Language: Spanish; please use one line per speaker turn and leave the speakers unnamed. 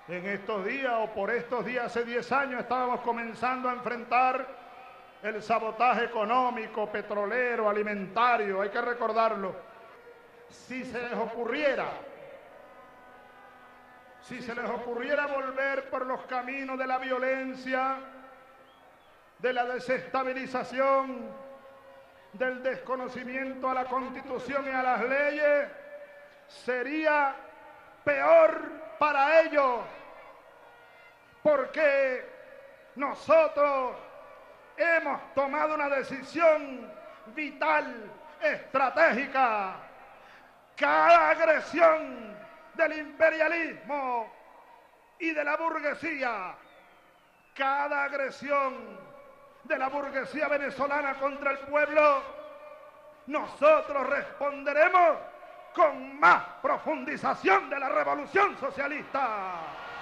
En estos días o por estos días hace 10 años estábamos comenzando a enfrentar el sabotaje económico, petrolero, alimentario, hay que recordarlo. Si se les ocurriera volver por los caminos de la violencia, de la desestabilización, del desconocimiento a la Constitución y a las leyes, sería peor para ellos, porque nosotros hemos tomado una decisión vital, estratégica. Cada agresión del imperialismo y de la burguesía, cada agresión de la burguesía venezolana contra el pueblo, nosotros responderemos con más profundización de la revolución socialista.